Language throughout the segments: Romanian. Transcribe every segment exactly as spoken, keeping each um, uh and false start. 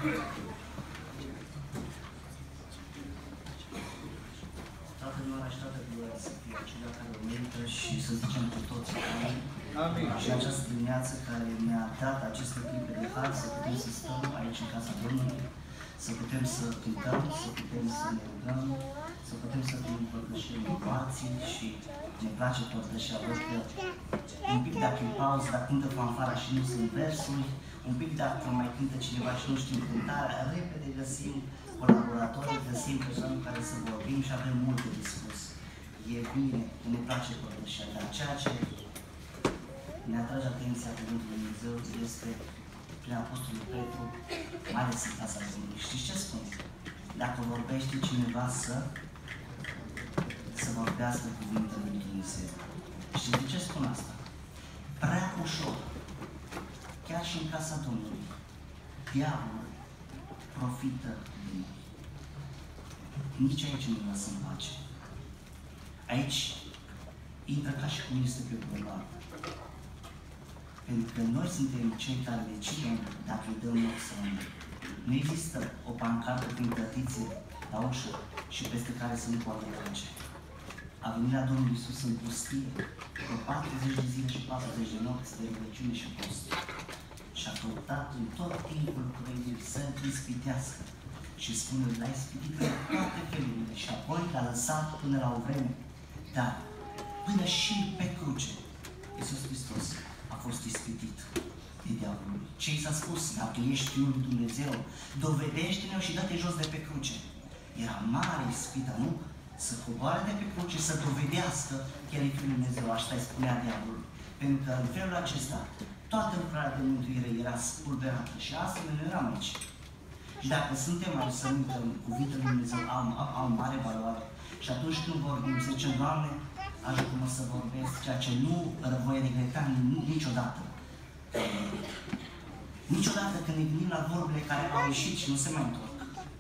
Toată gloria și toată gloria să fie acelea care o merită și să zicem cu toți amin. Amin. Și în această dimineață care ne-a dat aceste clipe de har să putem să stăm aici în casa Domnului, să putem să cântăm, să putem să ne rugăm, să putem să fim împărtășim marții și ne place părtășia. Văd că un pic dacă e pauză, dacă cântă fanfara și nu sunt versuri, un pic dacă mai cântă cineva și nu știm cântarea, repede găsim colaboratori, găsim persoane cu care să vorbim și avem multe de spus. E bine, ne place părtășia, dar ceea ce ne atrage atenția Cuvântul Lui Dumnezeu este prin Apostolul Petru, mai ales în casa Domnului. Știți ce spune? Dacă vorbește cineva să, să vorbească Cuvintele Lui Dumnezeu. Știți de ce spun asta? Prea ușor, chiar și în casa Domnului, diavolul profită de noi. Nici aici nu ne lăsăm pace. Aici intră ca și cum este pe bulvar. Pentru că noi suntem cei care decidem dacă îi dăm loc sau nu. Nu există o pancartă prin tătițe la ușă și peste care să nu poată trece. A venit la Domnul Iisus în pustie, cu patruzeci de zile și patruzeci de nopți de rugăciune și post. Și a căutat în tot timpul trăirii să ispitească. Și spune, l-a ispitit în toate felurile și apoi l-a lăsat până la o vreme. Dar până și pe cruce, Iisus Hristos a fost ispitit de diavolul. Ce i s-a spus? Dacă ești Fiul lui Dumnezeu, dovedește-ne-o și dă-te jos de pe cruce. Era mare ispită, nu? Să coboare de pe cruce, să dovedească că El e Fiul lui Dumnezeu. Așa îi spunea diavolul. Pentru că în felul acesta, toată lucrarea de mântuire era spulberată. Și astfel noi eram aici. Și dacă suntem aici să uităm, cuvintele lui Dumnezeu au, au, au mare valoare. Și atunci când vorbim, să zicem, Doamne, ajută-mă să vorbesc ceea ce nu voi regreta niciodată. Niciodată când ne gândim la vorbele care au ieșit și nu se mai întorc.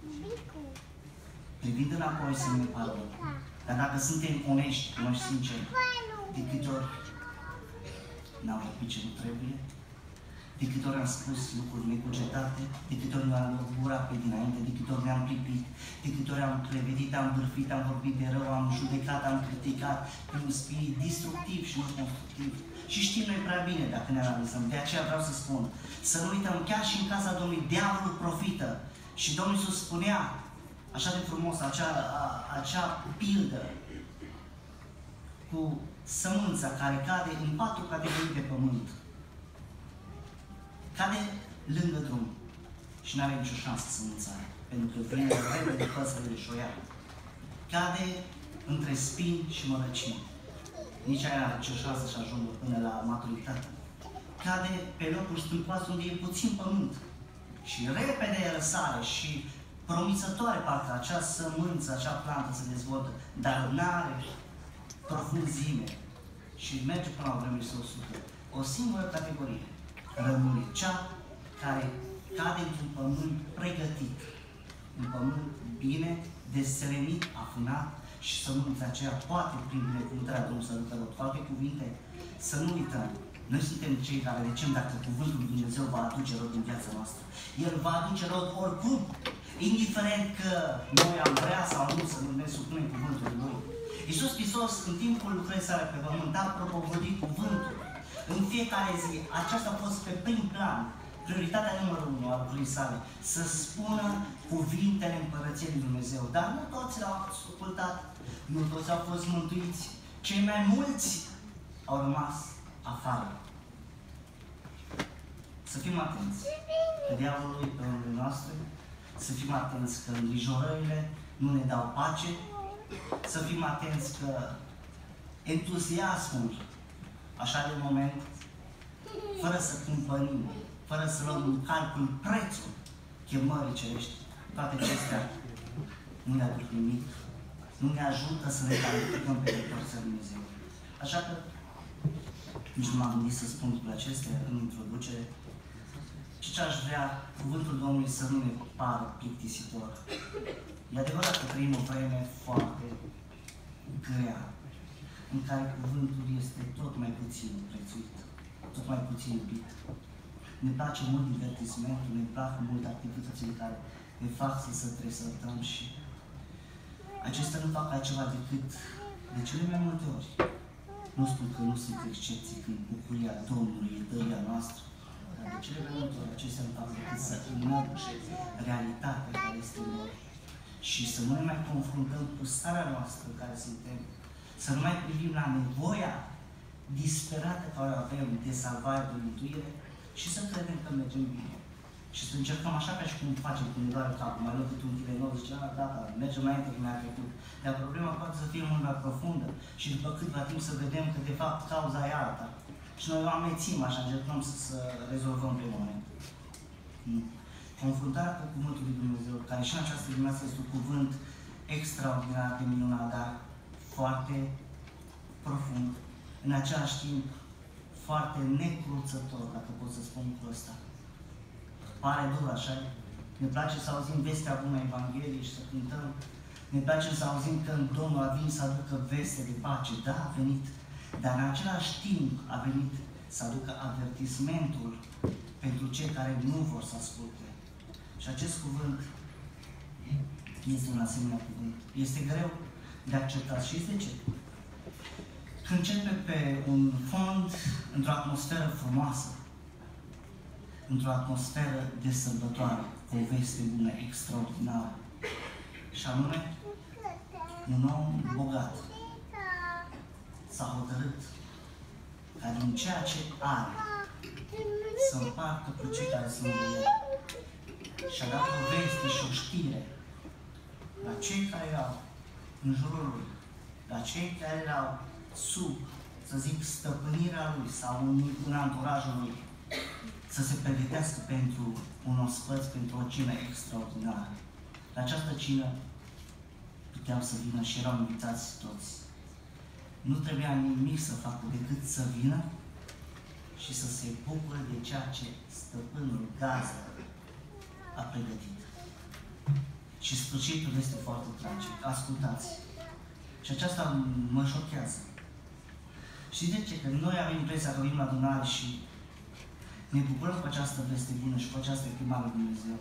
Privind înapoi să ne pară. Dar dacă suntem onești, noi sinceri, de câte ori n-am vorbit ce nu trebuie, de câte ori am spus lucruri necugetate, de câte ori ne-am gura pe dinainte, de câte ori ne-am pripit, de câte ori am clevetit, am bârfit, am vorbit de rău, am judecat, am criticat pe un spirit destructiv și nu constructiv. Și știm noi prea bine dacă ne analizăm. De aceea vreau să spun, să nu uităm, chiar și în casa Domnului, diavolul profită. Și Domnul Iisus spunea, așa de frumos, acea, a, acea pildă cu sămânța care cade în patru categorii de pământ. Cade lângă drum și nu are nicio șansă sămânța aia, pentru că vine repede păsările și o ia. Cade între spini și mărăcini. Nici aia nu are nicio șansă să ajungă până la maturitate. Cade pe locuri stâmpoase unde e puțin pământ. Și repede răsare și promițătoare parcă acea sămânță, acea plantă se dezvoltă, dar nu are profunzime și merge până la o vreme să o sută. O singură categorie rămâne cea care cade într-un pământ pregătit, un pământ bine deserenit, afunat și sămânța aceea poate prin binecuvântarea Domnului să aducă rod. Cu alte cuvinte, să nu uităm, noi suntem cei care zicem dacă Cuvântul lui Dumnezeu va aduce rod în viața noastră. El va aduce rod oricum, indiferent că noi am vrea sau nu să ne supunem Cuvântului Lui. Iisus Hristos, în timpul lucrării sale pe pământ, a propovăduit Cuvântul. În fiecare zi, aceasta a fost pe prim plan, prioritatea numărul unu a lucrării sale, să spună cuvintele Împărăției lui Dumnezeu. Dar nu toți l-au ascultat, nu toți au fost mântuiți. Cei mai mulți au rămas afară. Să fim atenți că diavolul e pe rândul noastre, să fim atenți că îngrijorările nu ne dau pace, să fim atenți că entuziasmul așa de moment, fără să cumpărim, fără să luăm în calcul prețul chemării cerești, toate acestea nu ne aduc nimic, nu ne ajută să ne calificăm pe viitor să Dumnezeu. Așa că nici nu m-am gândit să spun lucrurile acestea în introducere, ci ce aș vrea, cuvântul Domnului să nu ne pară plictisitor. E adevărat că trăim o vreme foarte grea, în care cuvântul este tot mai puțin prețuit, tot mai puțin iubit. ne place mult divertismentul, ne plac mult activitățile care ne fac să se tresărtăm și acestea nu fac altceva decât, de cele mai multe ori, nu spun că nu sunt excepții când bucuria Domnului e dăria noastră, dar de cele mai multe ori acestea nu fac decât să înăbușe realitatea care este în noi și să nu ne mai confruntăm cu starea noastră în care suntem, să nu mai privim la nevoia disperată care o avem de salvare, de mântuire și să credem că mergem bine. Și să încercăm așa ca și cum facem când ne doare capul, mai luăm câte un Tylenol, zice, a, da, da, mergem înainte cum ne-a trecut. Dar problema poate să fie mult mai profundă și după câtva timp să vedem că de fapt cauza e alta. Și noi o amețim așa, încercăm să, să rezolvăm pe moment. Confruntarea cu Cuvântul lui Dumnezeu, care și în această dimineață este un cuvânt extraordinar de minunat, dar foarte profund, în același timp foarte necruțător, dacă pot să spun lucrul ăsta. Pare dur, așa? Ne place să auzim vestea bună a Evangheliei și să cântăm. Ne place să auzim că Domnul a venit să aducă veste de pace. Da, a venit. Dar în același timp a venit să aducă avertismentul pentru cei care nu vor să asculte. Și acest cuvânt este un asemenea cuvânt. Este greu de acceptat. Și este ce? Când începe pe un fond, într-o atmosferă frumoasă, într-o atmosferă de sărbătoare, cu o veste bună, extraordinară. Și anume, un om bogat s-a hotărât ca din ceea ce are să împartă cu cei care sunt de el. Și-a dat o veste și o știre la cei care erau în jurul lui, la cei care erau sub, să zic, stăpânirea lui sau în, în anturajul lui, să se pregătească pentru un ospăț, pentru o cină extraordinară. La această cină puteau să vină și erau invitați toți. Nu trebuia nimic să facă decât să vină și să se bucure de ceea ce stăpânul gazdă a pregătit. Și sfârșitul este foarte tragic. Ascultați! Și aceasta mă șochează. Și de ce? Că noi avem impresia că venim la adunare și ne bucurăm cu această veste bună și cu această chemare lui Dumnezeu.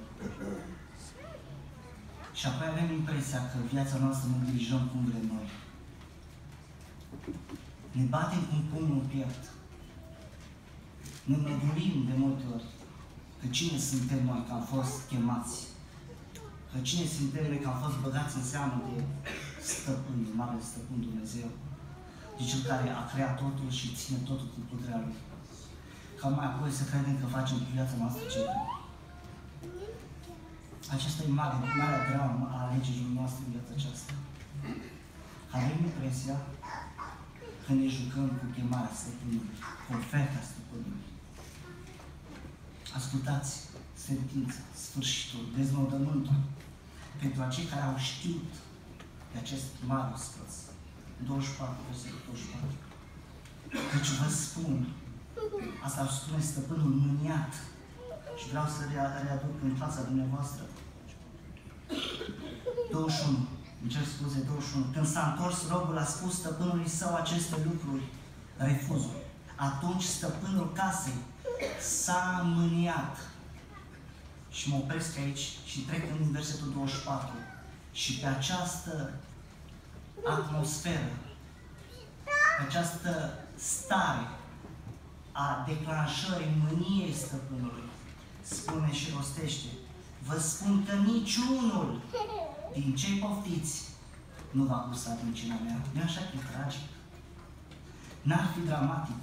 Și apoi avem impresia că viața noastră ne dirijăm cum vrem noi. Ne batem cu un pumn în piept. Ne mădurim de multe ori că cine suntem noi, că am fost chemați. Că cine suntem noi, că am fost băgați în seamă de stăpânul, Marele Stăpân Dumnezeu. De Cel care a creat totul și ține totul cu puterea Lui. Ca mai apoi să credem că facem cu viața noastră ce vrem. Aceasta e mare, marea dramă a alegerilor noastre în viața aceasta. Avem impresia că ne jucăm cu chemarea stăpânului, cu oferta stăpânului. Ascultați sentința, sfârșitul, deznodământul pentru acei care au știut de acest mare scăț. douăzeci și patru, versetul douăzeci și patru. Deci vă spun, asta își spune stăpânul mâniat și vreau să readuc în fața dumneavoastră. douăzeci și unu, îmi cer scuze, douăzeci și unu. Când s-a întors robul, a spus stăpânului său aceste lucruri, refuzul. Atunci stăpânul casei s-a mâniat. Și mă opresc aici și trec în versetul douăzeci și patru. Și pe această atmosferă, pe această stare a declanșării mâniei stăpânului, spune și rostește: vă spun că niciunul din cei poftiți nu va gusta din cina mea. Nu așa că e tragic? N-ar fi dramatic?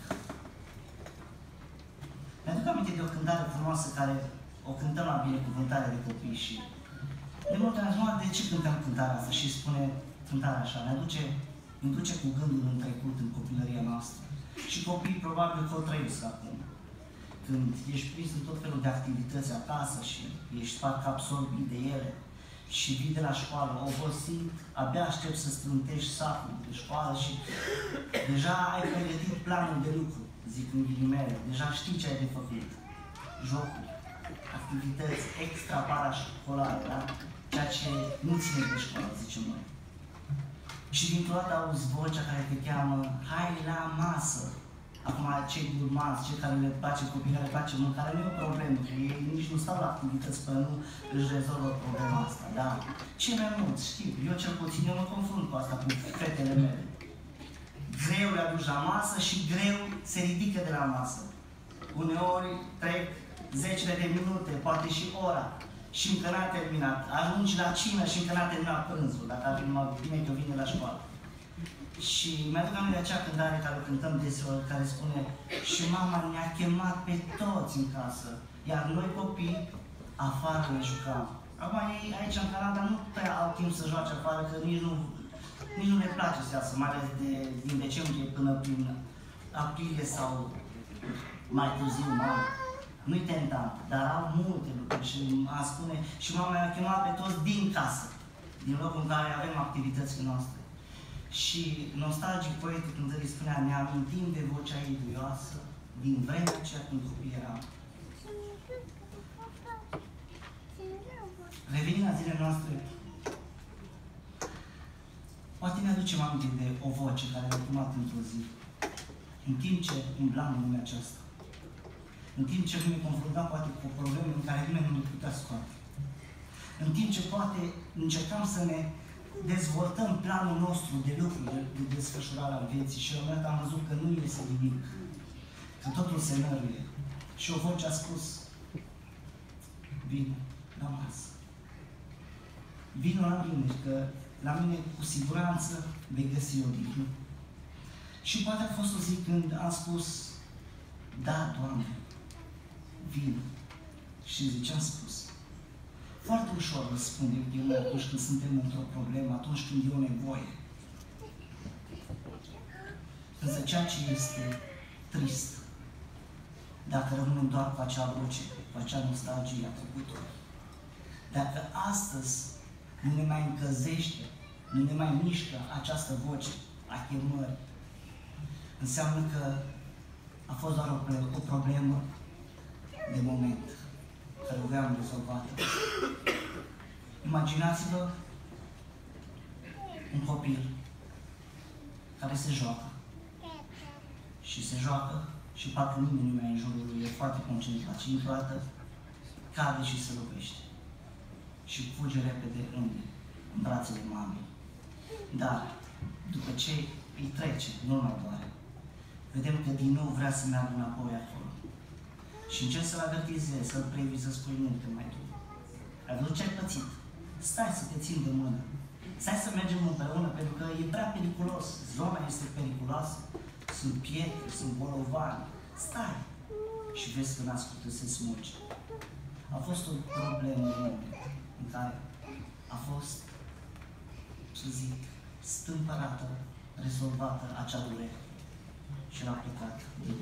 Mi-aduc aminte de o cântare frumoasă care o cântăm la binecuvântare de copii și de multe ori am de ce cântăm cântarea asta și spune cântarea așa, ne aduce, ne duce cu gândul în trecut, în copilăria noastră. Și copiii probabil că o trăiesc acum. Când ești prins în tot felul de activități acasă și ești parcă absorbit de ele și vii de la școală obosit, abia aștept să strântești sacul de școală și deja ai pregătit planul de lucru, zic în ghilimele, deja știi ce ai de făcut. Jocuri, activități extra parașcolare, da? Ceea ce nu ține de școală, zicem noi. Și dintr-o dată auzi vocea care te cheamă: hai la masă, Acum, cei gurmanți, cei care le place, copii care le place mâncare, nu e o problemă, că ei nici nu stau la activități până nu își rezolvă problema asta, da? Cei mai mulți, știu, eu cel puțin, eu mă confrunt cu asta, cu fetele mele. Greu le aduci la masă și greu se ridică de la masă. Uneori trec zecile de minute, poate și ora, și încă n-a terminat. Ajungi la cină și încă n-a terminat prânzul, dacă ar fi numai bine că vine la școală. Și mi-aduc aminte de acea cântare care o cântăm deseori, care spune: și mama ne-a chemat pe toți în casă, iar noi copii afară ne jucam. Acum ei aici în Canada nu prea au timp să joace afară, că nici nu, nici nu le place să iasă, mai ales de, din decembrie până prin aprilie sau mai târziu, mai. Nu-i tentant, dar au multe lucruri și a spune, și mama ne-a chemat pe toți din casă, din locul în care avem activitățile noastre. Și nostalgic poetul cântării spunea: ne amintim de vocea ei duioasă din vremea aceea când copii eram. Revenind la zilele noastre, poate ne aducem aminte de o voce care a urmat într-o zi, în timp ce umblam în lumea aceasta, în timp ce nu ne confruntam poate cu probleme în care nimeni nu le putea scoate, în timp ce poate încercam să ne dezvoltăm planul nostru de lucru, de, de desfășurare al vieții, și la un moment dat am văzut că nu iese nimic, că totul se năruie. Și o voce a spus: vino la masă. Vino la mine, că la mine cu siguranță vei găsi odihnă. Și poate a fost o zi când am spus: da, Doamne, vino. Și zice, am spus. Foarte ușor răspundem de noi atunci când suntem într-o problemă, atunci când e o nevoie. Însă ceea ce este trist, dacă rămânem doar cu acea voce, cu acea nostalgie a trecutului, dacă astăzi nu ne mai încălzește, nu ne mai mișcă această voce a chemării, înseamnă că a fost doar o, o problemă de moment, care o aveam rezolvată. Imaginați-vă un copil care se joacă și se joacă și parcă nimeni nu mai în jurul lui, e foarte concentrat și dintr-o dată cade și se lovește și fuge repede unde? În brațele mamei. Dar după ce îi trece, nu mai doare, vedem că din nou vrea să meargă înapoi acolo. Și încerc să-l avertizez, să-l previi, să spui nu te mai du. Ai văzut ce ai pățit? Stai să te țin de mână. Stai să mergem împreună, pentru că e prea periculos. Zona este periculoasă. Sunt pietre, sunt bolovani. Stai! Și vezi că n-ascultă, se smulge. A fost o problemă în care a fost, să zic, stâmpărată, rezolvată acea durere. Și l-a plecat bine.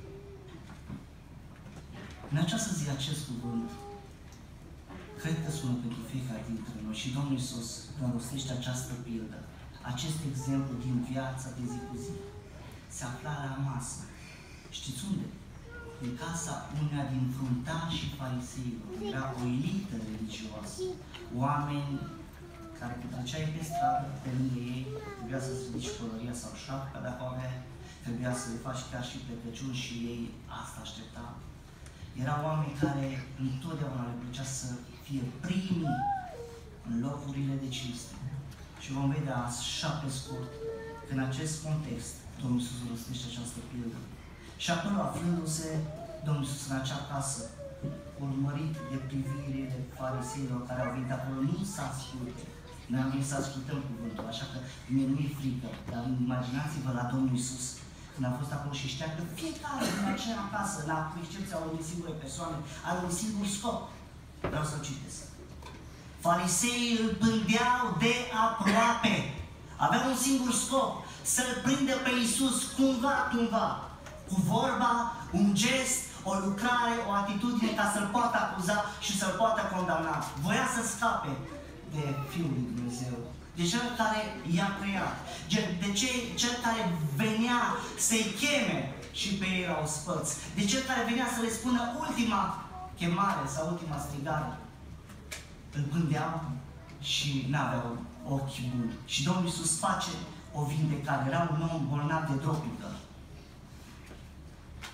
În această zi, acest cuvânt, cred că sună pentru fiecare dintre noi și Domnul Iisus rostește această pildă, acest exemplu din viața de zi cu zi. Se afla la masă. Știți unde? În casa uneia din fruntașii fariseilor. Era o elită religioasă. Oameni care cu treceai pe stradă, pe lângă ei, trebuia să-ți ridici pălăria sau șapca, dacă avea, trebuia să le faci chiar și plecăciuni și ei asta așteptau. Erau oameni care întotdeauna le plăcea să fie primii în locurile de cinste. Și vom vedea așa pe scurt că în acest context Domnul Iisus rostește această pildă. Și acolo, aflându-se Domnul Iisus în acea casă, urmărit de privirile fariseilor care au venit acolo, nu să asculte. Noi am venit să ascultăm cuvântul, așa că mie nu-i frică, dar imaginați-vă la Domnul Iisus când a fost acolo și știa că fiecare din acea casă, la excepția unei singure persoane, are un singur scop. Vreau să-l citesc. Fariseii îl pândeau de aproape. Aveau un singur scop, să-l prindă pe Iisus cumva, cumva, cu vorba, un gest, o lucrare, o atitudine, ca să-l poată acuza și să-l poată condamna. Voia să scape de Fiul lui Dumnezeu, de cel care i-a creat, de cel, cel care venea să-i cheme și pe ei la ospăți, de cel care venea să le spună ultima chemare sau ultima strigare. Îl pândeau și n-aveau ochi buni. Și Domnul Iisus face o vindecare. Era un om bolnav de dropică.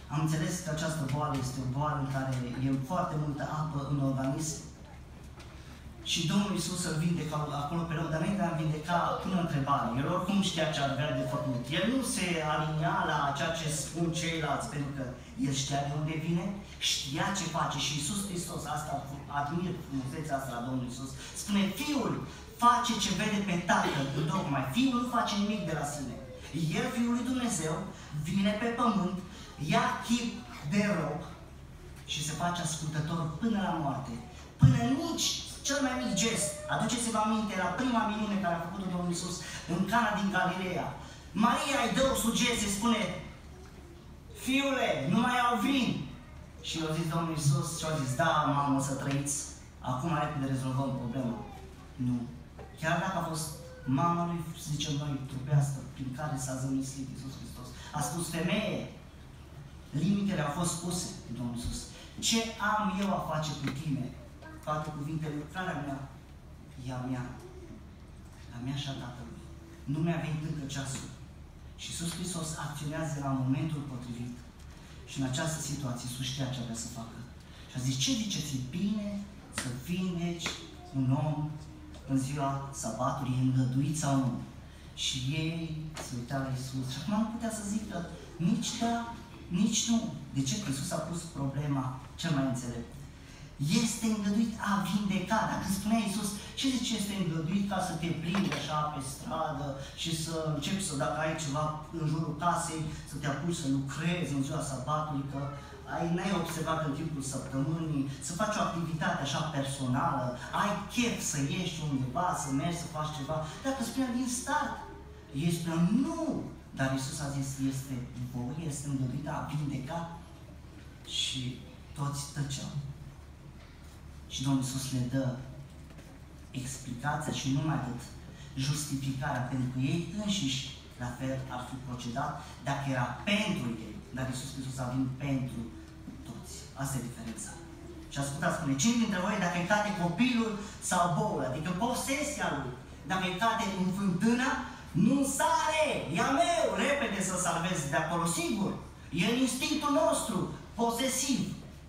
Am înțeles că această boală este o boală în care e foarte multă apă în organism și Domnul Iisus îl vindeca acolo pe loc, dar înainte de a vindeca, pune o întrebare. El oricum știa ce avea de făcut. El nu se alinia la ceea ce spun ceilalți, pentru că el știa de unde vine, știa ce face și Iisus Hristos, asta admir frumusețea asta la Domnul Iisus, spune, Fiul face ce vede pe Tatăl, tocmai. Fiul nu face nimic de la sine. El, Fiul lui Dumnezeu, vine pe pământ, ia chip de rob și se face ascultător până la moarte. Până nici cel mai mic gest. Aduceți-vă aminte la prima minune care a făcut-o Domnul Iisus în Cana din Galileea. Maria îi dă o sugestie, spune, Fiule, nu mai au vin. Și i-a zis Domnul Iisus și a zis, da, mamă, să trăiți. Acum repede rezolvăm problema. Nu. Chiar dacă a fost mama lui, să zicem noi, trupească, prin care s-a zămislit Iisus Hristos. A spus, femeie, limitele au fost puse, Domnul Iisus. Ce am eu a face cu tine? Toate cuvintele, lucrarea mea, e a mea. A mea și a Tatălui. Nu mi-a venit încă ceasul. Și Iisus Hristos acționează la momentul potrivit. Și în această situație Iisus știa ce avea să facă. Și a zis, ce ziceți, e bine să vindeci un om în ziua sabatului, e îngăduit sau nu? Și ei se uitau la Iisus. Și acum nu putea să zică nici da, nici nu. De ce? Că Iisus a pus problema cel mai înțelept. Este îngăduit a vindeca. Dacă spunea Iisus, ce zice este îngăduit ca să te plimbi așa pe stradă și să începi să, dacă ai ceva în jurul casei, să te apuci să lucrezi în ziua sabatului, că ai, n-ai observat în timpul săptămânii, să faci o activitate așa personală, ai chef să ieși undeva, să mergi să faci ceva. Dacă spunea din start, ei spunea nu. Dar Iisus a zis, este voie, este îngăduit a vindeca. Și toți tăceau. Și Domnul Iisus le dă explicația și numai atât, justificarea, pentru că ei înșiși la fel ar fi procedat dacă era pentru ei. Dar Iisus Hristos a venit pentru toți. Asta e diferența. Și ascultați, spune, cine dintre voi dacă îi cade copilul sau boul, adică posesia lui, dacă îi cade în fântână, nu sare, e a meu, repede să salvezi de acolo, sigur. E instinctul nostru, posesiv.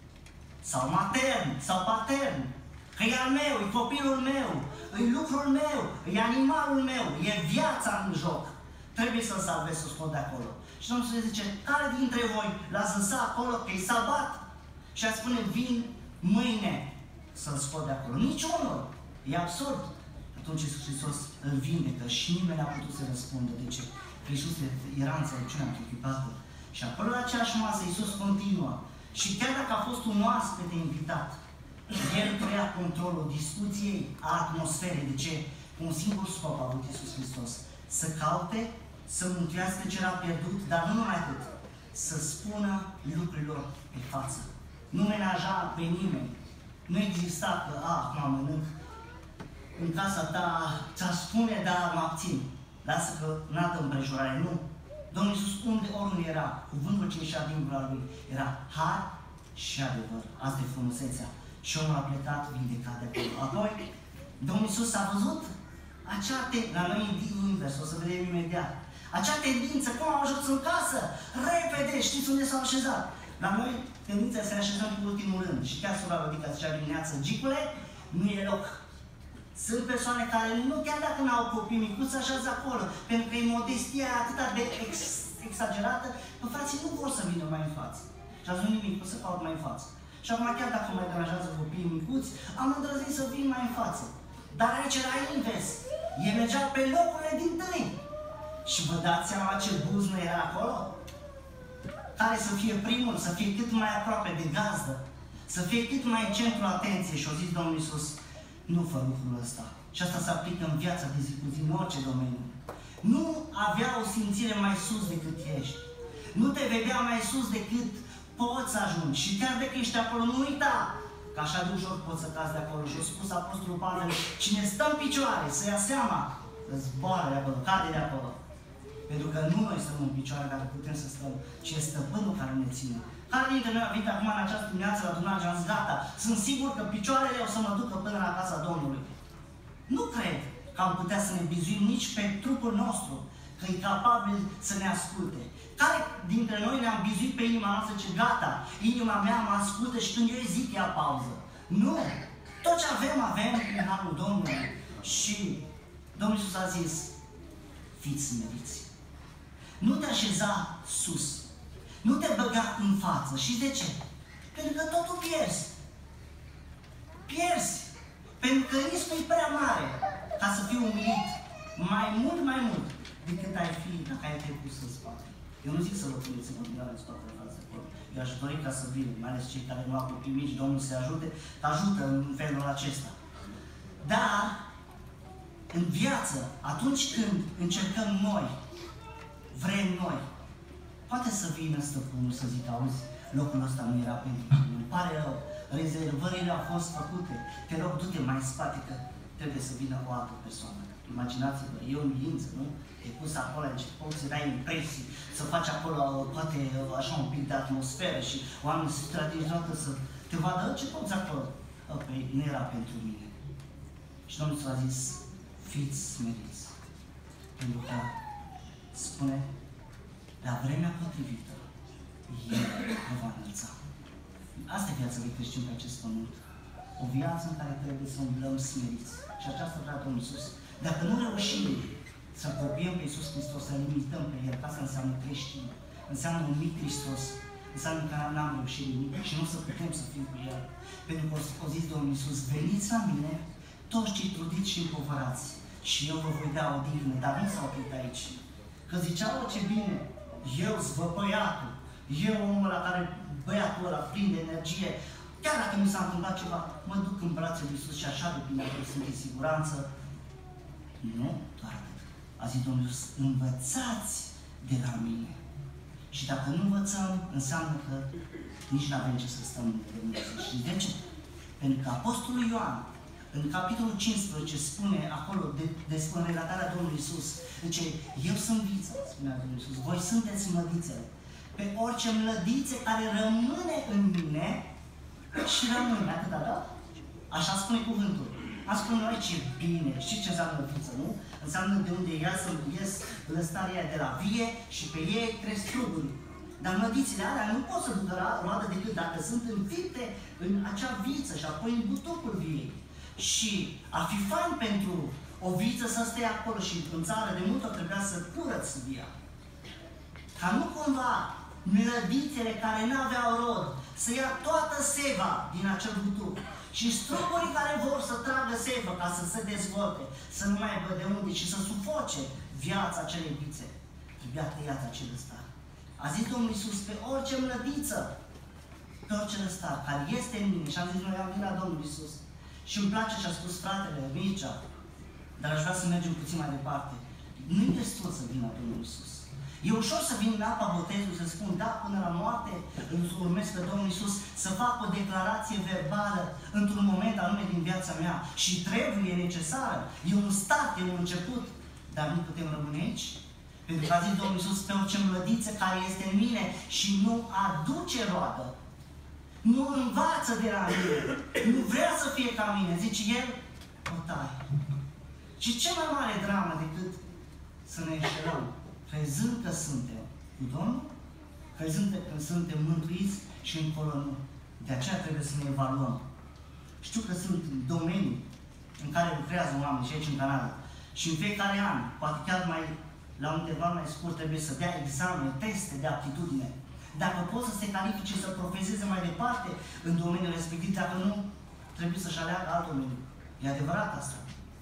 Sau matern, sau patern, că e al meu, e copilul meu, e lucrul meu, e animalul meu, e viața în joc. Trebuie să-l salvezi, să-l scot de acolo. Și Domnul Iisus zice, care dintre voi l-ați lăsat acolo, că e sabat? Și a spune, vin mâine să-l scot de acolo. Niciunul. E absurd. Atunci Iisus Hristos îl vindecă și nimeni n-a putut să răspundă. De ce? Că Iisus era înțelepciunea întruchipată. Și acolo la aceeași masă Iisus continuă. Și chiar dacă a fost un oaspete invitat, el preia controlul discuției, a atmosferei. De ce? Un singur scop a avut Iisus Hristos. Să caute, să mântuiască ce era pierdut, dar nu numai atât. Să spună lucrurilor pe față. Nu menaja pe nimeni. Nu exista că, a, acum mănânc în casa ta, ți-ar spune, dar mă abțin. Lasă că în altă împrejurare. Nu. Domnul Iisus, unde oriunde era, cuvântul ce ieșea din gura lui era har și adevăr. Asta e frumusețea. Și omul a plecat vindecat de acolo. Apoi, Domnul Iisus a văzut acea tendință, la noi în invers, o să vedem imediat, acea tendință, cum am ajuns în casă, repede, știți unde s-au așezat. La noi, tendința să ne așezăm în ultimul rând. Și chiar sora Rodica zicea dimineață, Gicule, nu e loc. Sunt persoane care nu, chiar dacă n-au copii micuți, se așează acolo, pentru că e modestia atât de ex, exagerată, că frații nu vor să vină mai în față. Și azi nu nimic, o să caut mai în față. Și acum, chiar dacă mai deranjează copiii micuți, am îndrăznit să vin mai în față. Dar aici era invers. Ei mergeau pe locurile din tâi. Și vă dați seama ce buznă era acolo? Care să fie primul, să fie cât mai aproape de gazdă, să fie cât mai în centrul atenției. Și-o zis Domnul Iisus, nu fă lucrul ăsta. Și asta se aplică în viața de zi cu zi, în orice domeniu. Nu avea o simțire mai sus decât ești. Nu te vedea mai sus decât poți să ajungi. Și chiar dacă ești acolo, nu uita că așa de ușor poți să cazi de acolo. Și a spus Apostolul Pavel, cine stă în picioare, să ia seama, zboară de acolo, cade de acolo. Pentru că nu noi stăm în picioare care putem să stăm, ci e stăpânul care ne ține. Care dintre noi a venit acum în această dimineață la adunare și am zis, gata, sunt sigur că picioarele o să mă ducă până la casa Domnului. Nu cred că am putea să ne bizuim nici pe trupul nostru, că e capabil să ne asculte. Care dintre noi ne-am bizuit pe inima noastră ce gata, inima mea mă ascultă și când eu zic ia pauză? Nu! Tot ce avem, avem prin harul Domnului. Și Domnul Iisus a zis, fiți smeriți. Nu te așeza sus. Nu te băga în față. Și de ce? Pentru că totul pierzi. Pierzi. Pentru că riscul e prea mare ca să fii umilit mai mult, mai mult decât ai fi dacă ai fi pus în spate. Eu nu zic să vă puneți în continuare în spatele față acolo. Eu aș dori ca să vină, mai ales cei care nu au copii mici, Domnul să-i ajute, te ajută în felul acesta. Dar, în viață, atunci când încercăm noi, vrem noi, poate să vină stăpânul să zică, auzi, locul ăsta nu era pentru tine, îmi pare rău, rezervările au fost făcute, te rog, du-te mai în spate că trebuie să vină o altă persoană. Imaginați-vă, e o milință, nu? Te pus acolo, început să dai impresii, să faci acolo, poate, așa un pic de atmosferă și oamenii să te atingi să te vadă, ce poți acolo? Păi, nu era pentru mine. Și Domnul s-a zis, fiți smeriți. Pentru că spune, la vremea potrivită, El ne va înălța. Asta e viața lui creștin pe acest pământ. O viață în care trebuie să umblăm smeriți. Și aceasta vrea Domnul Iisus. Dacă nu reușim să apropiem pe Iisus Hristos, să-L imităm pe El, asta înseamnă creștin, înseamnă un mic Hristos, înseamnă că n-am reușit nimic și nu să putem să fim cu El. Pentru că o zis Domnul Iisus, veniți la mine, toți cei trudiți și împovărați, și eu vă voi da o dignă, dar nu s-a oprit aici. Că zicea, o, ce bine, eu zvăpăiatul, eu omul ăla care, băiatul ăla plin de energie, chiar dacă mi s-a întâmplat ceva, mă duc în brațele lui Iisus și așa de bine că sunt în siguranță. Nu, doar atât. A zis Domnul Iisus, învățați de la mine. Și dacă nu învățăm, înseamnă că nici nu avem ce să stăm de Dumnezeu. Și de ce? Pentru că Apostolul Ioan, în capitolul cincisprezece, spune acolo de, despre relatarea Domnului Iisus, zice, eu sunt vița, spunea Domnul Iisus, voi sunteți mlădițele. Pe orice mlădițe care rămâne în mine și rămâne, atâta, da? Așa spune cuvântul. Am spune noi ce bine, știți ce înseamnă viță, nu? Înseamnă de unde ea să ies lăstarea de la vie și pe ei cresc struguri. Dar mlădițele alea nu pot să ducă roadă decât dacă sunt înfipte în acea viță și apoi în butucul viei. Și ar fi fain pentru o viță să stea acolo și în țară de mult ori trebuia să curăți via. Ca nu cumva mlădițele care nu aveau rod să ia toată seva din acel butuc. Și strugurii care vor să tragă sevă ca să se dezvolte, să nu mai aibă de unde și să sufoce viața acelei vițe. Trebuia tăiat acel ăstar. A zis Domnul Iisus, pe orice mlădiță, pe orice ăstar care este în mine. Și am zis, noi am venit la Domnul Iisus. Și îmi place ce a spus fratele Mircea, dar aș vrea să mergem puțin mai departe. Nu e destul să vin la Domnul Iisus. E ușor să vin în apa botezului, să spun, da, până la moarte îl urmez pe Domnul Iisus, să fac o declarație verbală într-un moment anume din viața mea. Și trebuie, e necesară. E un start, e un început. Dar nu putem rămâne aici. Pentru că a zis Domnul Iisus, pe orice mlădiță care este în mine și nu aduce roadă, nu învață de la mine, nu vrea să fie ca mine, zice El, o tai. Și ce mai mare dramă decât să ne înșelăm, crezând că suntem cu Domnul, crezând că suntem mântuiți și încolo nu. De aceea trebuie să ne evaluăm. Știu că sunt domenii în care lucrează oameni și aici în Canada. Și în fiecare an, poate chiar mai la un interval mai scurt, trebuie să dea examene, teste de aptitudine. Dacă pot să se califice, să profeseze mai departe în domeniul respectiv, dacă nu, trebuie să-și aleagă alt domeniu. E adevărat asta.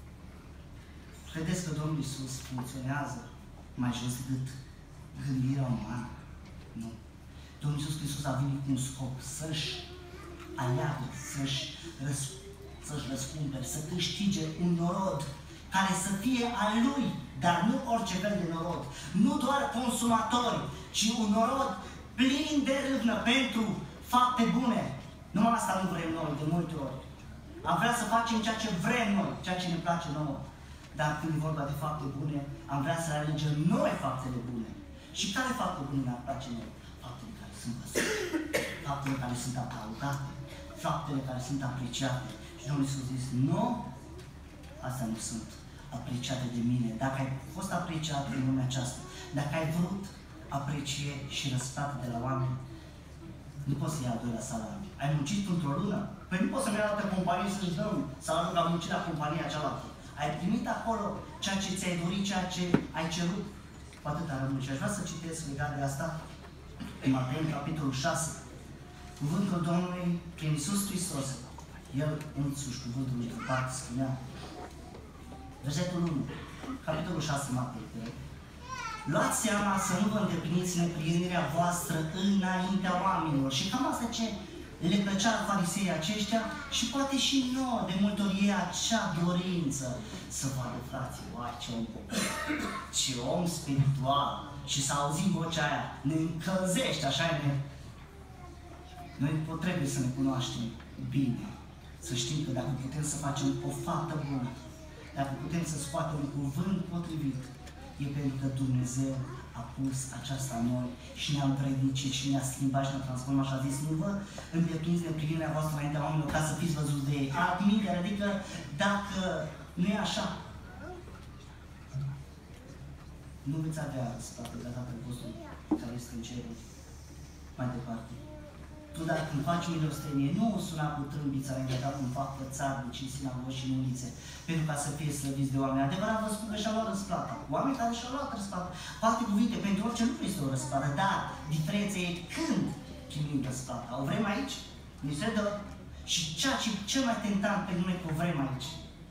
Credeți că Domnul Iisus funcționează mai jos decât gândirea umană? Nu. Domnul Iisus Hristos a venit cu un scop, să-și aleagă, să-și răs- să-și răscumpere, să câștige un norod care să fie al Lui, dar nu orice fel de norod. Nu doar consumatori, ci un norod plin de râvnă pentru fapte bune. Numai asta nu vrem noi, de multe ori. Am vrea să facem ceea ce vrem noi, ceea ce ne place nouă. Dar când e vorba de fapte bune, am vrea să alegem noi faptele bune. Și care fapte bune ne-ar place noi? Faptele care sunt văzute, faptele care sunt aplaudate, faptele care sunt apreciate. Și Domnul Iisus a zis, nu, astea nu sunt. apreciată de mine, dacă ai fost apreciat în lumea aceasta, dacă ai vrut apreciere și răsplată de la oameni, nu poți să iei al doilea salariu. Ai muncit într-o lună? Păi nu poți să mergi la altă companie să-și dăm salariul că am muncit la compania cealaltă. Ai primit acolo ceea ce ți-ai dorit, ceea ce ai cerut, cu atâta rămâne. Și aș vrea să citesc legat de asta, în Matei, capitolul șase, cuvântul Domnului prin Iisus Hristos. El însuși, cuvântul lui, parte, spunea, versetul unu, capitolul șase, Matei, luați seama să nu vă îndepliniți neprienirea voastră înaintea oamenilor. Și cam asta ce le plăcea fariseii aceștia și poate și nouă, de multe ori e acea dorință să vadă, frații, oai, ce om, ce om spiritual, și să auzim vocea aia, ne încălzește, așa ne... Noi trebuie să ne cunoaștem bine, să știm că dacă putem să facem o faptă bună, dacă putem să scoatem un cuvânt potrivit, e pentru că Dumnezeu a pus aceasta în noi și ne-a învrednicit și ne-a schimbat și ne-a transformat și a zis, nu vă îndepliniți neprihănirea voastră înaintea oamenilor ca să fiți văzuți de ei. Altminte, adică dacă nu e așa, nu veți avea răsplată de la Tatăl vostru care este în cerul. Mai departe. Tu dacă când faci milostenie, nu o suna cu trâmbița înainte, ca cum fac țarnici în sinagogi și în ulițe, pentru ca să fie slăviți de oameni. Adevărat vă spun că și-au luat răsplata. Oameni care și-au luat răsplata. Cu alte cuvinte, pentru orice lucru este o răsplată, dar diferența e când primim răsplata. O vrem aici? Ni se dă. Și ceea ce e cel mai tentant pentru noi că o vrem aici.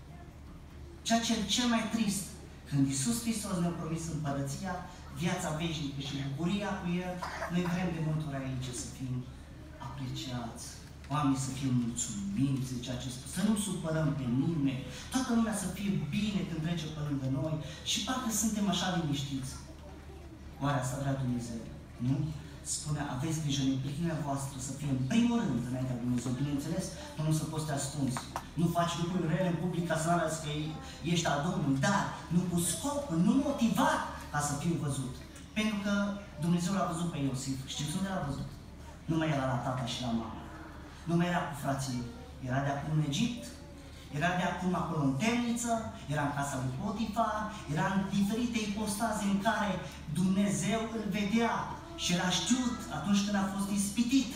Ceea ce e cel mai trist, când Iisus Hristos ne-a promis împărăția, viața veșnică și bucuria cu El, noi vrem de multe ori aici să fim apreciați, oamenii să fie mulțumiți de ceea ce spun, să nu supărăm pe nimeni, toată lumea să fie bine când trece pe lângă noi și parcă suntem așa liniștiți. Oare asta vrea Dumnezeu? Nu? Spune, aveți grijă, neprihănirea voastră să fie în primul rând înaintea Dumnezeu. Bineînțeles, tu nu să poți te ascunzi. Nu faci lucruri rele în public ca să nu arăți că ești al Domnului, dar nu cu scopul, nu motivat ca să fiu văzut. Pentru că Dumnezeu l-a văzut pe Iosif. Știți unde l-a văzut? Nu mai era la tata și la mama. Nu mai era cu frații lui. Era de acum în Egipt, era de acum acolo în temniță, era în casa lui Potifar, era în diferite ipostaze în care Dumnezeu îl vedea și era știut atunci când a fost ispitit.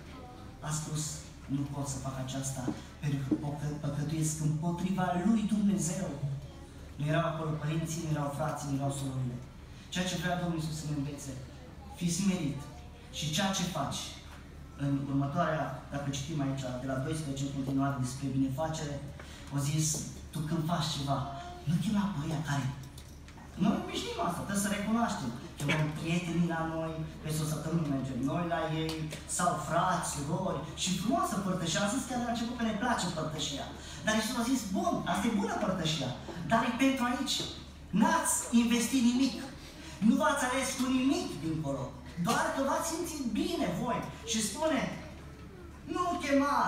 A spus, nu pot să fac aceasta pentru că păcătuiesc împotriva lui Dumnezeu. Nu erau acolo părinții, nu erau frații, nu erau surorile. Ceea ce vrea Domnul Iisus să ne învețe, fii smerit. Și ceea ce faci în următoarea, dacă citim aici, de la doisprezece în continuare despre binefacere, au zis, tu când faci ceva, nu chema pe ăia care... Noi obișnim asta, trebuie să recunoaștem. Chemăm prietenii la noi, peste o săptămână mergem noi la ei, sau frați, surori, și frumoasă părtășia. Am zis chiar de la început că ne place părtășia. Dar Iisus a zis, bun, asta e bună părtășia, dar e pentru aici. N-ați investit nimic. Nu v-ați ales cu nimic dincolo. Doar că v-ați simțit bine voi. Și spune, nu chema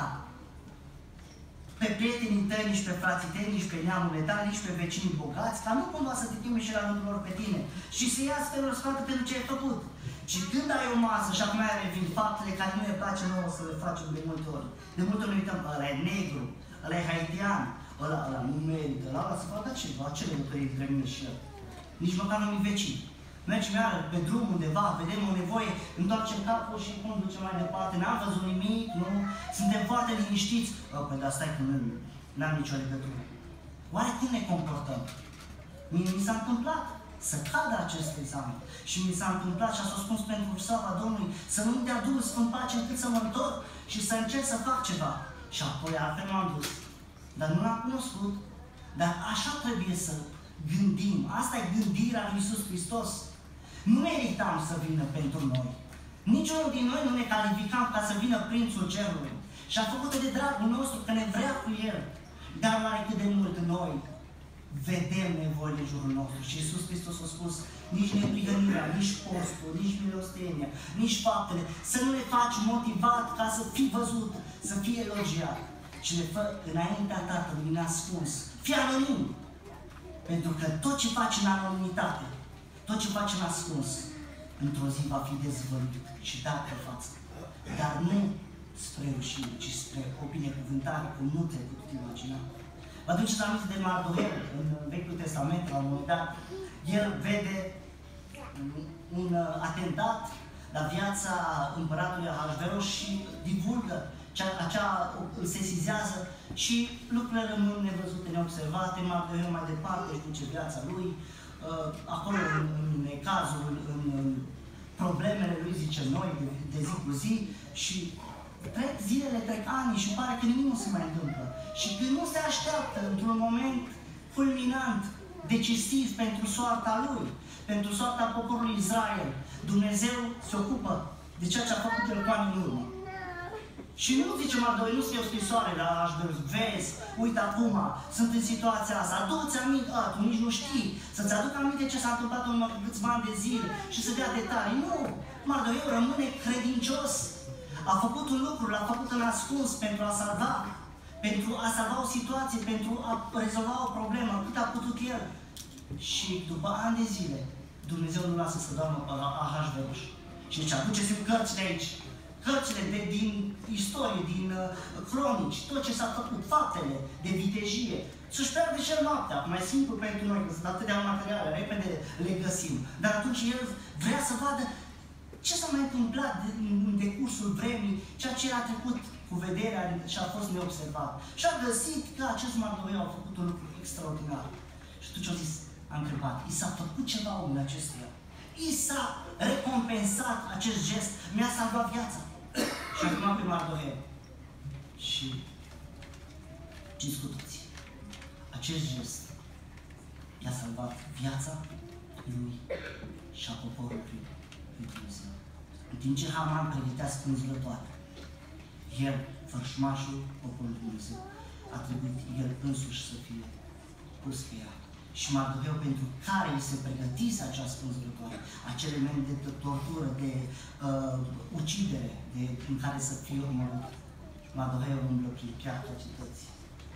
pe prietenii tăi, nici pe frații tăi, nici pe neamurile tale, nici pe vecinii bogați, ca nu cumva să te cheme și la rândul lor pe tine. Și să ia sferul răsplată pentru ce ai făcut. Și când ai o masă, și acum ai revin faptele care nu ne place nouă să le facem de multe ori. De multe ori ne uităm, ăla e negru, ăla e haitian, ăla, ăla nu merită, ăla, ăla să facă ceva, ce legătură între mine și el. Nici măcar nu-mi vecini. Mergem iară pe drum undeva, vedem o nevoie, întoarcem capul și cum ducem mai departe, n-am văzut nimic, nu? Suntem foarte liniștiți. Oh, păi dar stai că n-am nicio legătură. Oare cum ne comportăm? Mie mi s-a întâmplat să cadă acest examen. Și mi s-a întâmplat și a spus pentru slava Domnului să nu-mi dea Duhul Sfânt pace încât să mă întorc și să încerc să fac ceva. Și apoi altfel m-am dus. Dar nu l-am cunoscut. Dar așa trebuie să gândim. Asta e gândirea lui Iisus Hristos. Nu meritam să vină pentru noi. Niciunul din noi nu ne calificam ca să vină Prințul Cerului. Și a făcut-o de dragul nostru, că ne vrea cu El. Dar oare cât de mult noi vedem nevoile în jurul nostru. Și Iisus Hristos a spus, nici neprihănirea, nici postul, nici milostenia, nici faptele, să nu le faci motivat ca să fii văzut, să fii elogiat. Și le fă înaintea Tatălui neascuns. Fii anonim. Pentru că tot ce faci în anonimitate, tot ce faci în ascuns, într-o zi va fi dezvăluit și dat pe față. Dar nu spre rușine, ci spre o binecuvântare cum nu te-ai putut imagina. Vă aduceți aminte de Mardoheu în Vechiul Testament, la un moment dat, el vede un atentat la viața împăratului Ahasveros și divulgă, cea, acea îl sesizează și lucrurile rămân nevăzute, neobservate. Mardoheu mai departe își duce viața lui, acolo în, în cazul, în, în problemele lui, zice noi, de, de zi cu zi, și trec zilele, trec ani și pare că nimic nu se mai întâmplă. Și când nu se așteaptă într-un moment fulminant, decisiv pentru soarta lui, pentru soarta poporului Israel, Dumnezeu se ocupă de ceea ce a făcut el cu ani în urmă. Și nu zice Mardoheu, nu scrie o scrisoare la Ahasveros, vezi, uite acum, sunt în situația asta, adu-ți aminte, a, tu nici nu știi, să-ți aduc aminte ce s-a întâmplat în urmă câțiva ani de zile și să dea detalii. Nu, Mardoheu rămâne credincios. A făcut un lucru, l-a făcut în ascuns pentru a salva, pentru a salva o situație, pentru a rezolva o problemă, cât a putut el. Și după ani de zile, Dumnezeu nu lasă să doarmă pe Ahasveros. Și zice, aduceți-mi cărțile aici. Cărțile de, din istorie, din uh, cronici, tot ce s-a făcut, faptele de vitejie. Să-și pierde și el noaptea, mai simplu pentru noi, că sunt atâtea materiale, repede le găsim. Dar atunci el vrea să vadă ce s-a mai întâmplat de, în decursul vremii, ceea ce a trecut cu vederea și a fost neobservat. Și a găsit că acest Mardoheu a făcut un lucru extraordinar. Și atunci a zis, a întrebat, i s-a făcut ceva omul acestuia? I s-a recompensat acest gest, mi-a salvat viața. Și acum pe Mardoheu. Și știți cu toții, acest gest i-a salvat viața lui și a poporului lui Dumnezeu. În timp ce Haman pregătea spânzurătoare, el, fărșmașul poporului Dumnezeu, a trebuit el însuși să fie pus pe ea. Și Mardoheu, pentru care îi se pregătise acea spânzurătoare, acel element de tortură, de uh, ucidere, de, în care să fie omorât. Mardoheu umblă prin piatra cetății.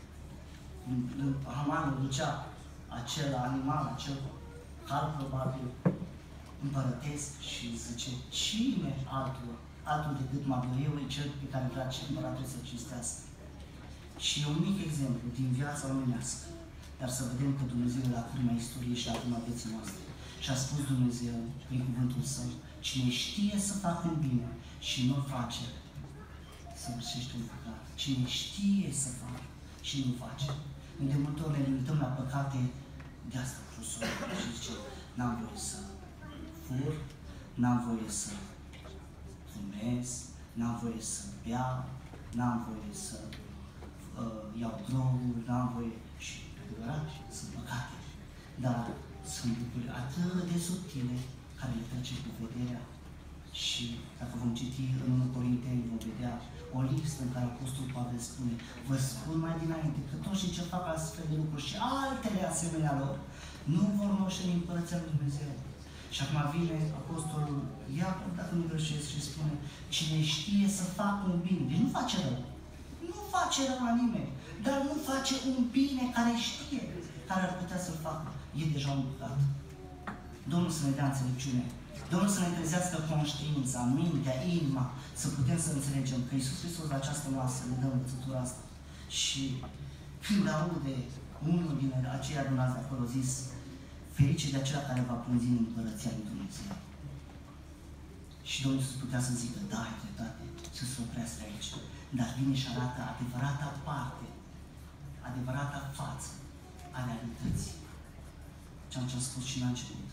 Haman îl ducea acel animal, acel cal probabil împărătesc și zice, cine altul, altul decât Mardoheu e cel pe care vrea ce împăratul să cinstească. Și e un mic exemplu din viața omenească. Dar să vedem că Dumnezeu e la cârma istoriei și la cârma vieții noastre. Și a spus Dumnezeu, prin cuvântul Său, cine știe să facă un bine și nu-l face, să săvârșește un păcat. Cine știe să facă și nu face. Noi de multe ori ne limităm la păcate de asta cruzul. Și zice, n-am voie să fur, n-am voie să fumez, n-am voie să beau, n-am voie să uh, iau droguri, n-am voie și adevărat, sunt păcate, dar sunt lucruri atât de subtile care le trece cu vederea. Și dacă vom citi în unu Corinteni, vom vedea o listă în care Apostolul Pavel spune, vă spun mai dinainte că toți cei ce fac astfel de lucruri și altele asemenea lor, nu vor moșteni Împărăția lui Dumnezeu. Și acum vine Apostolul Iacov, dacă nu greșesc, și spune, cine știe să facă un bine, deci nu face rău, nu face rău la nimeni, dar nu face un bine care știe, care ar putea să-l facă, e deja un păcat. Domnul să ne dea înțelepciune, Domnul să ne trezească conștiința, mintea, inima, să putem să înțelegem că Iisus Hristos la această masă ne dă învățătura asta. Și când aude unul din aceia adunați de acolo zis, ferice de acela care va plânzi în Împărăția lui Dumnezeu. Și Domnul Iisus putea să zică, da, ai dreptate, să se oprească aici. Dar vine și arată adevărata parte, adevărata față a realității. Ceea ce am spus și la început.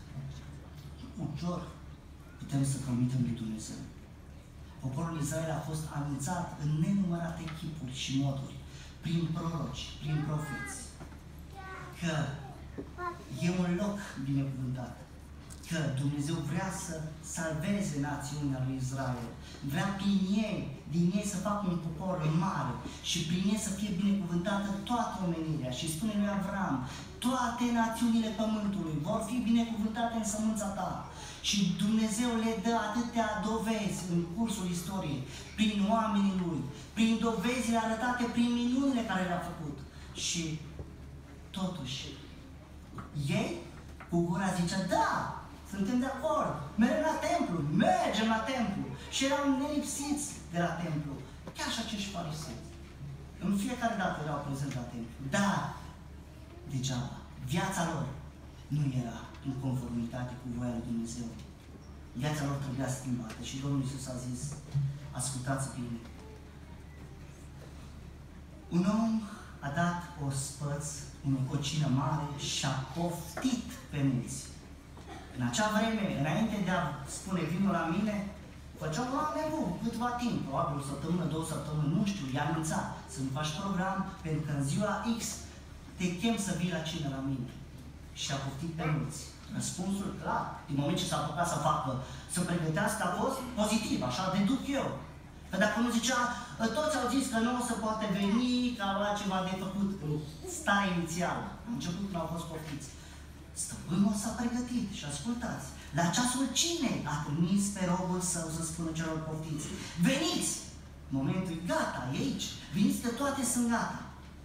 Ușor putem să promitem lui Dumnezeu. Poporul Israel a fost anunțat în nenumărate chipuri și moduri, prin proroci, prin profeți, că e un loc binecuvântat, că Dumnezeu vrea să salveze națiunea lui Israel, vrea prin ei, din ei să facă un popor mare și prin ei să fie binecuvântată toată omenirea. Și spune lui Avram, toate națiunile pământului vor fi binecuvântate în sămânța ta. Și Dumnezeu le dă atâtea dovezi în cursul istoriei, prin oamenii Lui, prin dovezile arătate, prin minunile care le-a făcut. Și totuși, ei cu gura zicea, da, suntem de acord, mergem la templu, mergem la templu. Și erau nelipsiți de la templu, chiar și acești farisei. În fiecare dată erau prezenți la templu. Dar degeaba. Viața lor nu era în conformitate cu voia lui Dumnezeu. Viața lor trebuia schimbată și Domnul Iisus a zis, ascultați bine. Un om a dat o spăț, o cocină mare și a poftit pe mulți. În acea vreme, înainte de a spune vinul la mine, făceau randevu câtva timp, probabil o săptămână, două săptămâni, nu știu, i-a anunțat să-mi faci program, pentru că în ziua X te chem să vii la cină la mine. Și a poftit pe mulți. Răspunsul clar, din moment ce s-a apucat să facă, să pregătească, a fost pozitiv, așa deduc eu. Că dacă nu zicea, toți au zis că nu o să poate veni, că avea ceva de făcut în starea inițială. În început când au fost poftiți. Stăpânul s-a pregătit și ascultați. La ceasul cinei a trimis pe robul său să spună celor poftiți. Veniți! Momentul e gata, e aici. Veniți că toate sunt gata.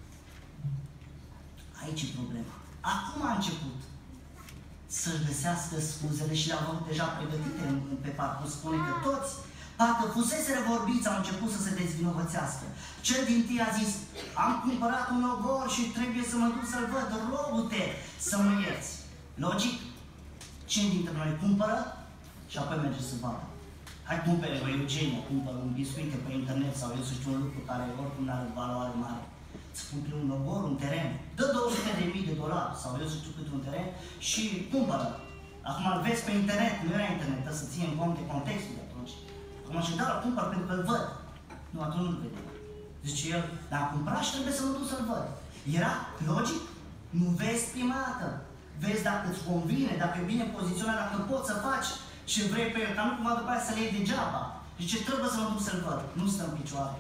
Aici e problema. Acum a început să-și găsească scuzele și le-au avut deja pregătite pe parcurs. Spune că toți, parcă fuseseră vorbiți, au început să se dezvinovățească. Cel din tâi a zis, am cumpărat un ogor și trebuie să mă duc să-l văd, rogu-te să mă ierți. Logic? Cine dintre noi cumpără și apoi merge să vadă. Hai, cumpere o Eugenia, cumpără un biscuite pe internet sau eu să știu un lucru care oricum nu are valoare mare. Îți cumperi un ogor, un teren, dă două sute de mii de dolari sau eu să știu cât un teren și cumpără. Acum îl vezi pe internet, nu era internet, trebuie să ții în cont de contextul de atunci. Acum și da, îl cumpăr pentru că îl văd. Nu, atunci nu-l vedem. Zice el, dar am cumpărat și trebuie să mă duc să-l văd. Era logic? Nu vezi prima dată. Vezi dacă îți convine, dacă e bine poziționat, dacă poți să faci ce vrei pe el, ca nu cumva după aia să le iei degeaba. Zice, trebuie să mă duc să-l văd. Nu stă în picioare.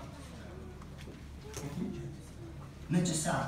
Merge seara.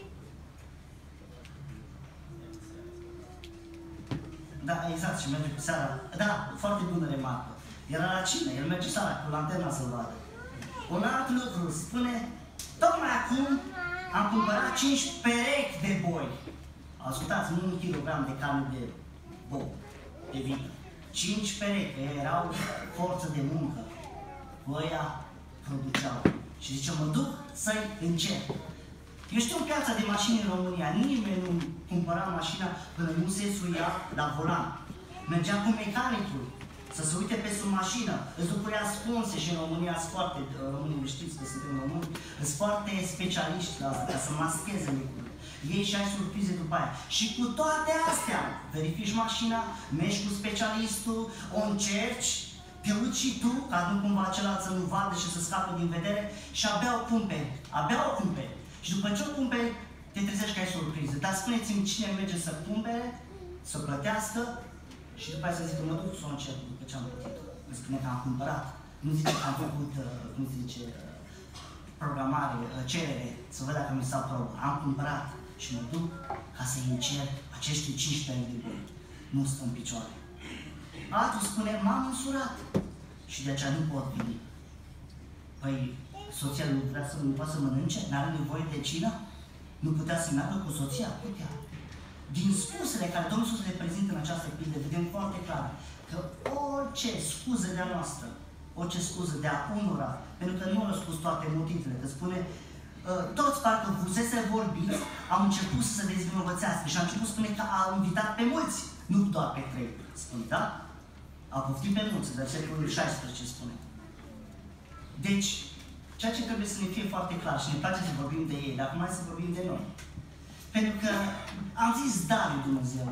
Da, exact, și merge cu seara. Da, foarte bună remarcă. Era la cină, el merge seara cu lanterna să-l vadă. Un alt lucru, spune, tocmai acum am cumpărat cinci perechi de boi. Ascultați, nu un kilogram de carne de bou, de vită. Cinci perechi, erau forță de muncă. Ăia produceau. Și zice, mă duc să-i încerc. Eu știu în piața de mașini în România, nimeni nu cumpăra mașina până nu se suia la volan. Mergea cu mecanicul să se uite pe sub mașină, îți lucruri ascunse și în România sunt foarte, românii știți că suntem români, sunt foarte specialiști la asta, ca să mascheze lucruri. Ei și ai surprize după aia. Și cu toate astea, verifici mașina, mergi cu specialistul, o încerci, te uiți și tu, ca nu cumva celălalt să nu vadă și să scape din vedere și abia o cumperi, abia o cumperi. Și după ce o cumperi, te trezești că ai surpriză. Dar spuneți-mi cine merge să cumpere, să plătească și după aceea să zică, mă duc să o încerc după ce am plătit. Îmi spune că am cumpărat. Nu zice că am făcut, cum se zice, programare, cerere, să văd dacă mi s-a probă. Am cumpărat și mă duc ca să-i încerc acești cinci perechi de boi. Nu stă în picioare. Altul spune, m-am însurat și de aceea nu pot veni. Păi, soția nu vrea să, nu poate să mănânce? N-are nevoie de cină? Nu putea să meargă cu soția? Putea. Din scuzele care Domnul Iisus le prezintă în această pildă, vedem foarte clar că orice scuză de-a noastră, orice scuză de-a unora, pentru că nu au spus toate motivele, că spune, toți parcă fusese vorbiți, au început să se dezvinovățească și a început spune că a invitat pe mulți, nu doar pe trei, spune, da? A poftit pe mulți, versetul șaisprezece spune. Deci, ceea ce trebuie să ne fie foarte clar și ne place să vorbim de ei, dar acum hai să vorbim de noi. Pentru că am zis da lui Dumnezeu.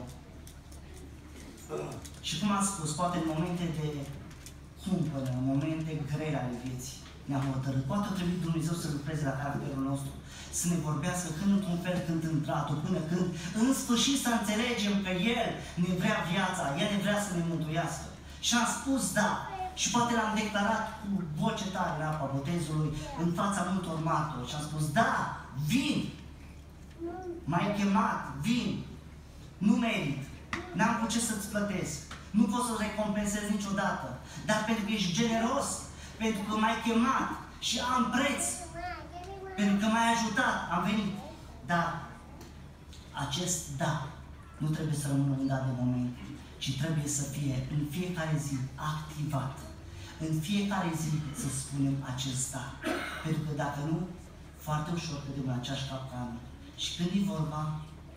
Și cum am spus, poate în momente de cumpănă, în momente grele ale vieții, ne-am hotărât. Poate o trebuie Dumnezeu să lucreze la caracterul nostru, să ne vorbească când într-un fel, când într-altul, până când în sfârșit să înțelegem că El ne vrea viața, El ne vrea să ne mântuiască. Și am spus da. Și poate l-am declarat cu voce tare în apa botezului, în fața multor martori. Și am spus, da, vin! M-ai chemat, vin! Nu merit, n-am cu ce să-ți plătesc, nu pot să-ți recompensez niciodată. Dar pentru că ești generos, pentru că m-ai chemat și am preț, pentru că m-ai ajutat, am venit. Dar acest da nu trebuie să rămână un da de moment, ci trebuie să fie în fiecare zi activat. În fiecare zi să spunem acest da. Pentru că dacă nu, foarte ușor cădem în aceeași capcană. Și când e vorba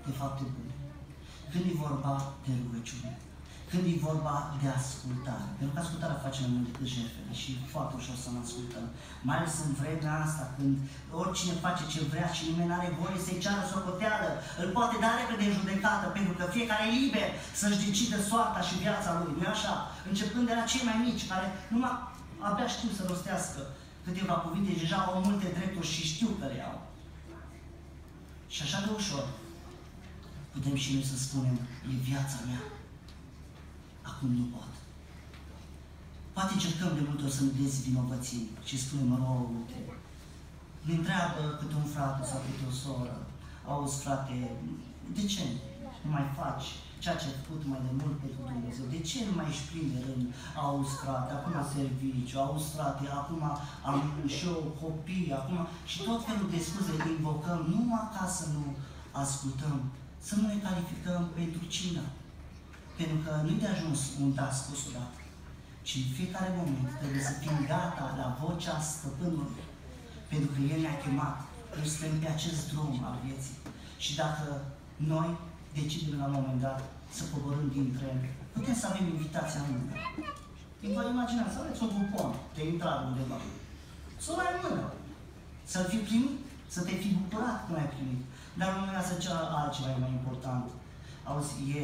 de fapte bune, când e vorba de rugăciune, când e vorba de ascultare. Pentru că ascultarea face mai mult decât jertfele și e foarte ușor să ne ascultăm. Mai ales în vremea asta, când oricine face ce vrea și nimeni nu are voie să-i ceară socoteală, îl poate da repede în judecată, pentru că fiecare e liber să-și decide soarta și viața lui. Nu așa? Începând de la cei mai mici, care numai abia știu să rostească câteva cuvinte, deja au multe drepturi și știu că le au. Și așa de ușor putem și noi să spunem, e viața mea. Acum nu pot. Poate încercăm de multe ori să ne dezvinovățim și spunem, rog-te. Ne întreabă câte un frate sau câte o soră, auzi frate, de ce nu mai faci ceea ce ai făcut mai de mult pentru Dumnezeu? De ce nu mai ești plin de rând? Auzi frate, acum serviciu, auzi frate, acum am și eu copii, acum... Și tot felul de scuze invocăm, numai ca să nu ascultăm, să nu ne calificăm pentru cină. Pentru că nu-i de ajuns un da spus odată, ci în fiecare moment trebuie să fim gata la vocea stăpânului. Pentru că El ne-a chemat. Noi suntem pe acest drum al vieții. Și dacă noi decidem la un moment dat să coborâm din tren, putem să avem invitația în mână. Vă imaginați, să aveți un cupon de intrare undeva. Să o ai în mână. Să-l fi primit, să te fi bucurat când ai primit. Dar în lumea să cea altceva e mai important. Auzi, e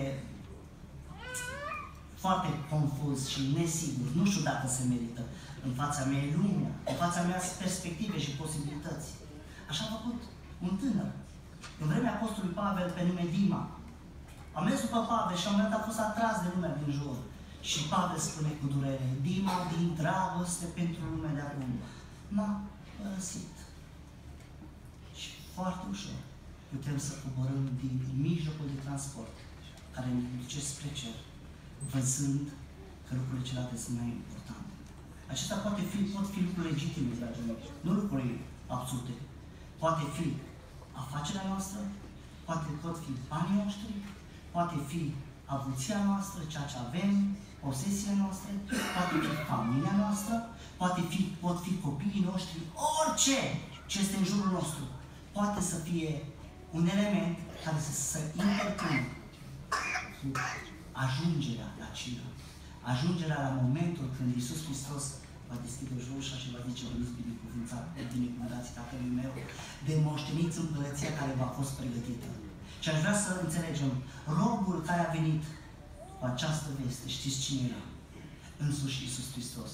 foarte confuz și nesigur. Nu știu dacă se merită. În fața mea e lumea. În fața mea sunt perspective și posibilități. Așa a făcut un tânăr. În vremea apostolului Pavel, pe nume Dima. A mers după Pavel și la un moment dat a fost atras de lumea din jur. Și Pavel spune cu durere, Dima, din dragoste pentru lumea de acum, m-a părăsit. Și foarte ușor putem să coborâm din mijlocul de transport care ne duce spre cer, văzând că lucrurile celelalte sunt mai importante. Acestea poate fi, pot fi lucruri legitime, dragii mei, nu lucruri absurde. Poate fi afacerea noastră, poate pot fi banii noștri, poate fi avuția noastră, ceea ce avem, posesiile noastre, poate fi familia noastră, poate fi, pot fi copiii noștri, orice ce este în jurul nostru, poate să fie un element care să se interpune cu ajungerea la cină. Ajungerea la momentul când Iisus Hristos va deschide ușa și va zice, veniți binecuvântat, binecuvântați Tatălui meu, de moșteniți împărăția care v-a fost pregătită. Și aș vrea să înțelegem, robul care a venit cu această veste, știți cine era? Însuși Iisus Hristos.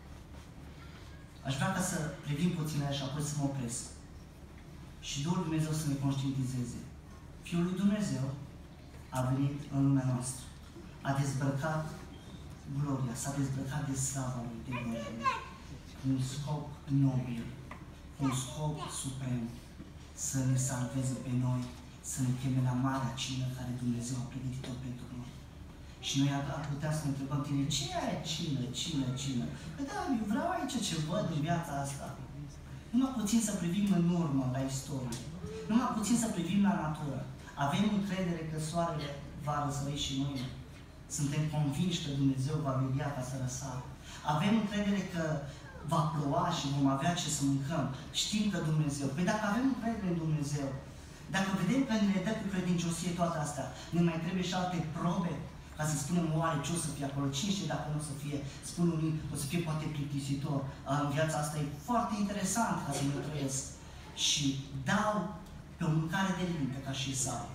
Aș vrea ca să privim puțin la ea și apoi să mă opresc. Și Duhul Dumnezeu să ne conștientizeze. Fiul lui Dumnezeu a venit în lumea noastră. A dezbrăcat gloria, s-a dezbrăcat de slava lui, de gloria lui. Cu un scop nobil, cu un scop suprem, să ne salveze pe noi, să ne cheme la marea cină care Dumnezeu a pregătit-o pentru noi. Și noi ar putea să ne întrebăm tine, ce e cină, cină, cină? Păi da, eu vreau aici ce văd în viața asta. Numai puțin să privim în urmă la istorie. Numai puțin să privim la natură. Avem încredere că soarele va răsări și mâine. Suntem convinși că Dumnezeu va veghea ca să răsară. Avem încredere că va ploua și vom avea ce să mâncăm. Știm că Dumnezeu. Păi dacă avem încredere în Dumnezeu, dacă vedem că ne dă cu credinciosie toate astea, ne mai trebuie și alte probe ca să spunem oare ce o să fie acolo. Cine știe dacă nu o să fie, spun unii, o să fie poate plictisitor. În viața asta e foarte interesant ca să mă trăiesc. Și dau pe o mâncare de limită ca și Esau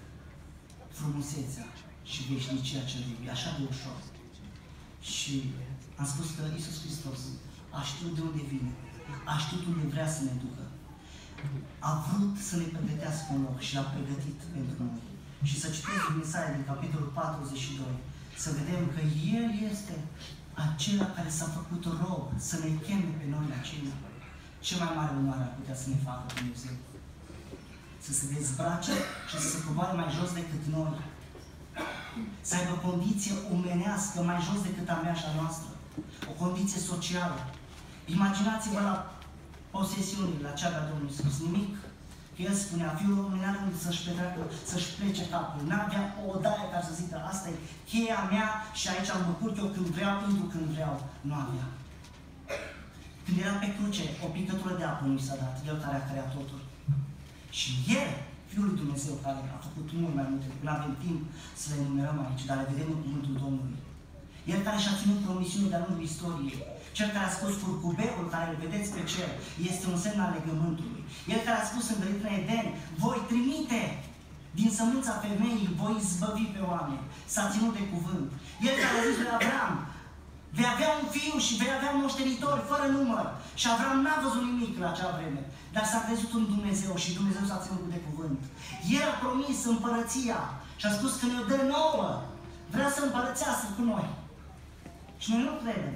frumusețea și veșnicia cerului, așa de ușor. Și am spus că Iisus Hristos a știut de unde vine, a știut unde vrea să ne ducă. A vrut să ne pregătească un loc și l-a pregătit pentru noi. Și să citesc din Isaia, din capitolul patruzeci și doi, să vedem că El este acela care s-a făcut rob, să ne cheme pe noi la cină. Ce mai mare onoare ar putea să ne facă Dumnezeu? Să se dezbrace și să se coboare mai jos decât noi. Să aibă o condiție omenească mai jos decât a mea și a noastră. O condiție socială. Imaginați-vă la posesiunile, la cea de-a Domnului Iisus. Nimic. El spunea, fiul omului n-are unde să-și petreacă, să-și plece capul. N-avea o odaie care să zică, asta e cheia mea și aici mă curc eu când vreau, intru când vreau. Nu avea. Când era pe cruce, o picătură de apă nu i s-a dat, El care a creat totul. Și El, Fiul lui Dumnezeu care a făcut mult mai multe, nu avem timp să le enumerăm aici, dar le vedem în cuvântul Domnului. El care și-a ținut promisiune de-a lungul istoriei, cel care a spus curcubeul care îl vedeți pe cer, este un semn al legământului. El care a spus în grădina Eden, voi trimite din sămânța femeii, voi izbăvi pe oameni. S-a ținut de cuvânt. El care a zis lui Avram, vei avea un fiu și vei avea moștenitori fără număr. Și Avram n-a văzut nimic la acea vreme, dar s-a crezut în Dumnezeu și Dumnezeu s-a ținut de cuvânt. El a promis împărăția și a spus că ne-o dă nouă. Vrea să împărățească cu noi. Și noi nu credem.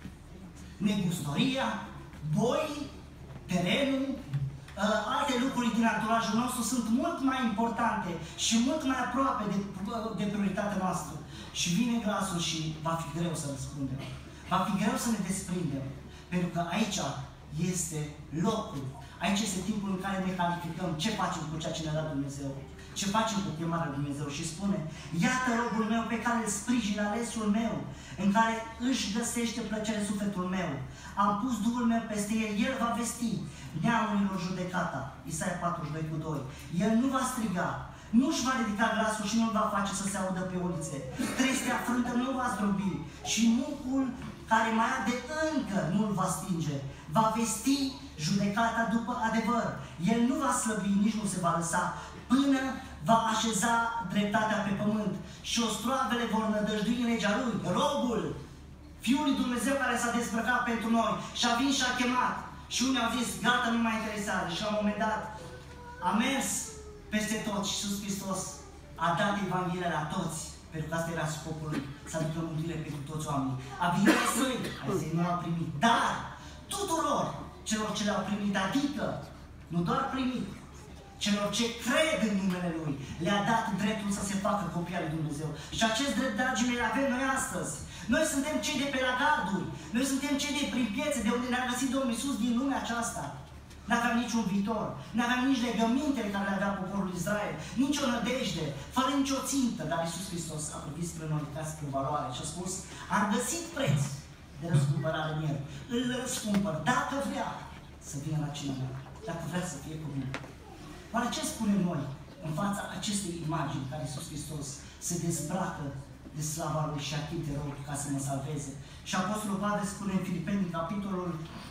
Negustoria, boi, terenul, uh, alte lucruri din anturajul nostru sunt mult mai importante și mult mai aproape de, de prioritatea noastră. Și vine glasul și va fi greu să răspundem. Va fi greu să ne desprindem. Pentru că aici este locul. Aici este timpul în care ne calificăm ce facem cu ceea ce ne-a dat Dumnezeu. Ce facem cu chemarea lui Dumnezeu. Și spune, iată robul meu pe care îl sprijin, alesul meu, în care își găsește plăcere sufletul meu. Am pus Duhul meu peste el, el va vesti neamurilor judecata. Isaia patruzeci și doi cu doi. El nu va striga, nu își va ridica glasul și nu îl va face să se audă pe ulițe. Trestea frântă nu va zdrobi și mucul care mai arde încă nu îl va stinge. Va vesti judecata după adevăr. El nu va slăbi, nici nu se va lăsa, până va așeza dreptatea pe pământ și ostroavele vor nădăjdui în legea lui. Robul, Fiul lui Dumnezeu care s-a dezbrăcat pentru noi și a venit și a chemat. Și unii au zis, gata, nu mai interesează. Și la un moment dat a mers peste tot și Iisus Hristos a dat Evanghelia la toți, pentru că asta era scopul lui, să aducă mântuire pentru toți oamenii. A venit la săi, ai nu l-au primit, dar tuturor celor ce le-au primit, adică nu doar primit, celor ce cred în numele Lui, le-a dat dreptul să se facă copii al lui Dumnezeu. Și acest drept, dragii mei, îl avem noi astăzi. Noi suntem cei de pe la garduri, noi suntem cei de prin piețe, de unde ne-a găsit Domnul Iisus din lumea aceasta. N-aveam niciun viitor, n-aveam nici legămintele care le avea poporul Israel, nici o nădejde, fără nicio țintă, dar Iisus Hristos a privit spre noi ca spre valoare și a spus, am găsit preț de răscumpărare în El, îl răscumpăr, dacă vrea să vină la cină mea, dacă vrea să fie cu mine. Oare ce spunem noi în fața acestei imagini care Iisus Hristos se dezbracă de slava Lui și achite rău ca să mă salveze? Și Apostolul Pavel spune în Filipeni, capitolul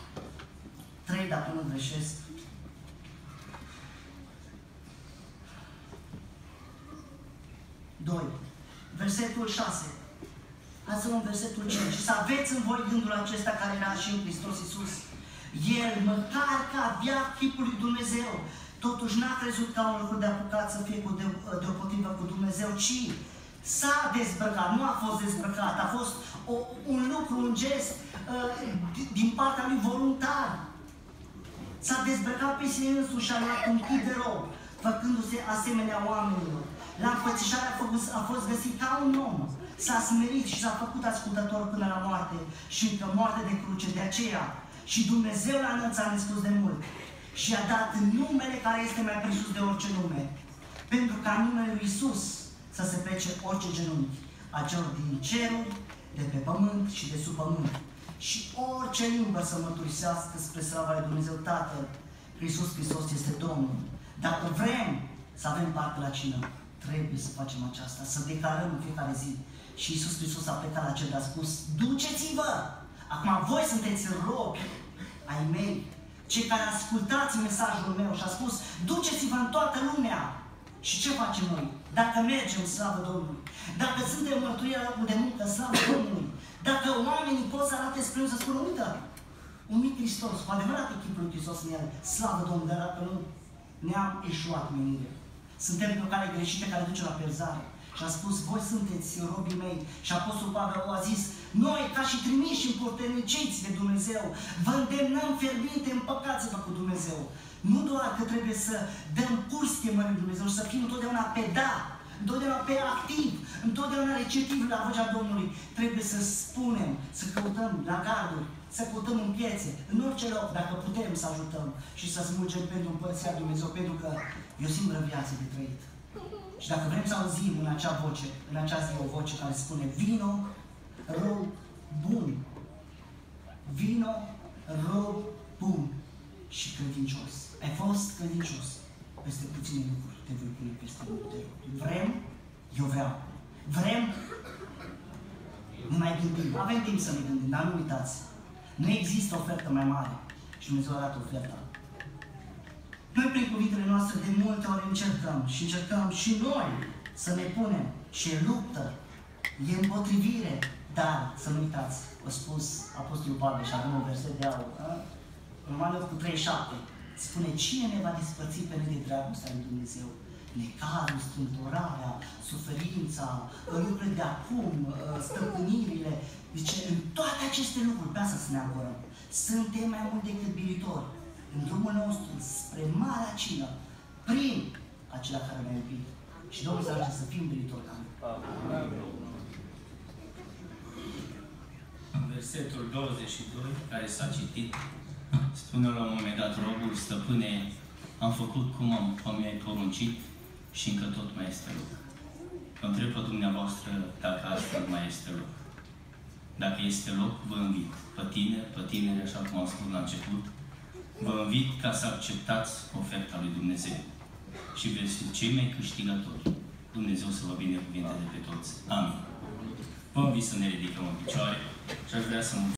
trei, dacă nu greșesc, doi, versetul șase. Hai să luăm versetul cinci. Și să aveți în voi gândul acesta care era și în Hristos Iisus. El, măcar că avea chipul lui Dumnezeu, totuși n-a crezut ca un lucru de apucat să fie cu de, deopotrivă cu Dumnezeu, ci s-a dezbrăcat, nu a fost dezbrăcat, a fost o, un lucru, un gest uh, din partea lui voluntar. S-a dezbrăcat pe sine însuși și a luat un chip de rob, făcându-se asemenea oamenilor. La înfățișare a, făcut, a fost găsit ca un om. S-a smerit și s-a făcut ascultător până la moarte și încă moarte de cruce. De aceea și Dumnezeu l-a înălțat nespus de mult și a dat numele care este mai presus de orice nume, pentru ca numele lui Iisus să se plece orice genunchi, a celor din ceruri, de pe pământ și de sub pământ. Și orice limbă să mărturisească spre slava lui Dumnezeu Tatăl, că Iisus Hristos este Domnul. Dacă vrem să avem parte la cină, trebuie să facem aceasta, să declarăm în fiecare zi. Și Iisus Hristos a plecat la cer, a spus, duceți-vă! Acum voi sunteți robi ai mei, cei care ascultați mesajul meu, și a spus, duceți-vă în toată lumea! Și ce facem noi? Dacă mergem, slavă Domnului! Dacă suntem mărturie la locul de muncă, slavă Domnului! Dacă oamenii pot să arate spre noi să spună, uite, un mic Hristos, cu adevărat echipul lui Hristos în el, slavă Domnului, dar dacă nu, ne-am eșuat menirea. Suntem pe o cale greșită care duce la pierzare. Și a spus, voi sunteți robii mei. Și Apostolul Pavel a zis, noi, ca și trimiși împuterniceți de Dumnezeu, vă îndemnăm fierbinte, împăcați-vă cu Dumnezeu. Nu doar că trebuie să dăm curs chemării lui Dumnezeu, să fim întotdeauna pe da, întotdeauna pe activ, întotdeauna receptivi la vocea Domnului. Trebuie să spunem, să căutăm la garduri, să căutăm în piețe, în orice loc, dacă putem să ajutăm și să smulgem pentru Împărăția lui Dumnezeu, pentru că e o singură viață de trăit. Și dacă vrem să auzim în acea voce, în acea zi o voce care spune, vino, rob bun, vino, rob bun și credincios. Ai fost credincios. peste puține lucruri, te voi pune peste multe. Vrem? Eu vreau. Vrem? Nu mai gândim. Avem timp să ne gândim, dar nu uitați. Nu există ofertă mai mare. Și Dumnezeu arată oferta. Noi, prin cuvintele noastre, de multe ori încercăm și încercăm și noi să ne punem și e luptă, e împotrivire, dar să nu uitați, a spus Apostolul Pavel și avem un verset de aur, Roman opt cu treizeci și șapte, spune, cine ne va despărți pe noi de dragostea lui Dumnezeu? Necazul, strâmtorarea, suferința, lucrurile de acum, stăpânirile. Deci, în toate aceste lucruri, pe asta să ne ancorăm. Suntem mai mult decât biritori în drumul nostru spre Marea Cină, prin acela care ne-a iubit. Și Domnul să ajunge să fim biritori ca noi. În versetul douăzeci și doi, care s-a citit, spune la un moment dat, robul, stăpâne, am făcut cum am, am mi-ai poruncit și încă tot mai este loc. Vă întreb pe dumneavoastră dacă astfel mai este loc. Dacă este loc, vă invit, pe tine, pe tineri, așa cum am spus la început, vă invit ca să acceptați oferta lui Dumnezeu și veți fi cei mai câștigători. Dumnezeu să vă binecuvinteze pe toți. Amin. Vă invit să ne ridicăm în picioare și aș vrea să